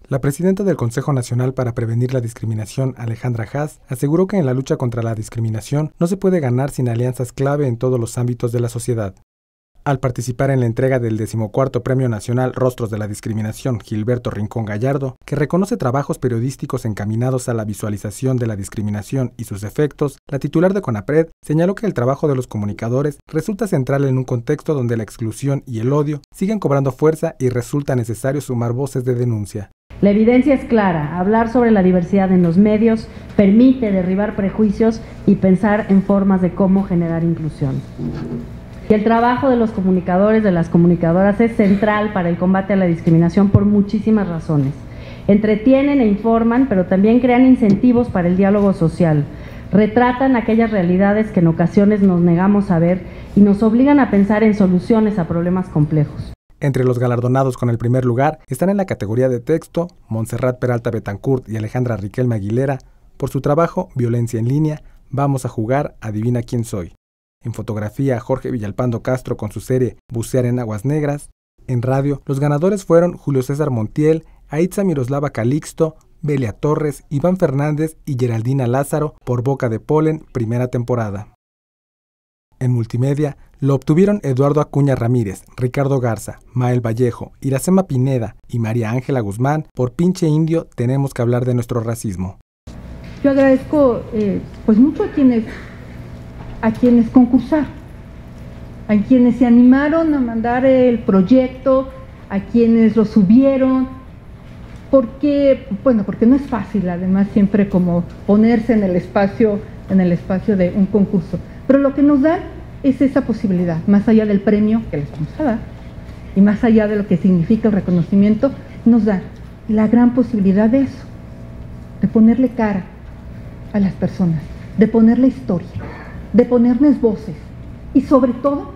La presidenta del Consejo Nacional para Prevenir la Discriminación, Alejandra Haas, aseguró que en la lucha contra la discriminación no se puede ganar sin alianzas clave en todos los ámbitos de la sociedad. Al participar en la entrega del 14º Premio Nacional Rostros de la Discriminación Gilberto Rincón Gallardo, que reconoce trabajos periodísticos encaminados a la visualización de la discriminación y sus efectos, la titular de CONAPRED señaló que el trabajo de los comunicadores resulta central en un contexto donde la exclusión y el odio siguen cobrando fuerza y resulta necesario sumar voces de denuncia. La evidencia es clara, hablar sobre la diversidad en los medios permite derribar prejuicios y pensar en formas de cómo generar inclusión. Y el trabajo de los comunicadores, de las comunicadoras, es central para el combate a la discriminación por muchísimas razones. Entretienen e informan, pero también crean incentivos para el diálogo social. Retratan aquellas realidades que en ocasiones nos negamos a ver y nos obligan a pensar en soluciones a problemas complejos. Entre los galardonados con el primer lugar están en la categoría de texto Montserrat Peralta Betancourt y Alejandra Riquelme Aguilera por su trabajo Violencia en línea, Vamos a jugar, adivina quién soy. En fotografía, Jorge Villalpando Castro con su serie Bucear en aguas negras. En radio, los ganadores fueron Julio César Montiel, Aitza Miroslava Calixto, Belia Torres, Iván Fernández y Geraldina Lázaro por Boca de Polen, primera temporada. En multimedia, lo obtuvieron Eduardo Acuña Ramírez, Ricardo Garza, Mael Vallejo, Iracema Pineda y María Ángela Guzmán por Pinche Indio, tenemos que hablar de nuestro racismo. Yo agradezco mucho a quienes concursaron, a quienes se animaron a mandar el proyecto, a quienes lo subieron, porque no es fácil, además, siempre como ponerse en el espacio de un concurso, pero lo que nos dan es esa posibilidad, más allá del premio que les vamos a dar, y más allá de lo que significa el reconocimiento, nos dan la gran posibilidad de eso, de ponerle cara a las personas, de ponerle historia, de ponernos voces y sobre todo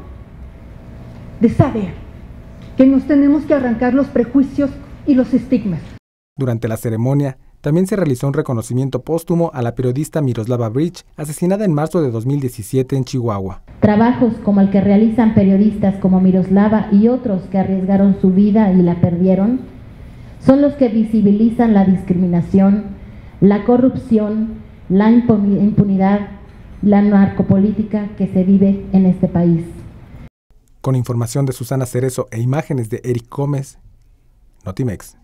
de saber que nos tenemos que arrancar los prejuicios y los estigmas. Durante la ceremonia también se realizó un reconocimiento póstumo a la periodista Miroslava Bridge, asesinada en marzo de 2017 en Chihuahua. Trabajos como el que realizan periodistas como Miroslava y otros que arriesgaron su vida y la perdieron son los que visibilizan la discriminación, la corrupción, la impunidad, la narcopolítica que se vive en este país. Con información de Susana Cerezo e imágenes de Eric Gómez, Notimex.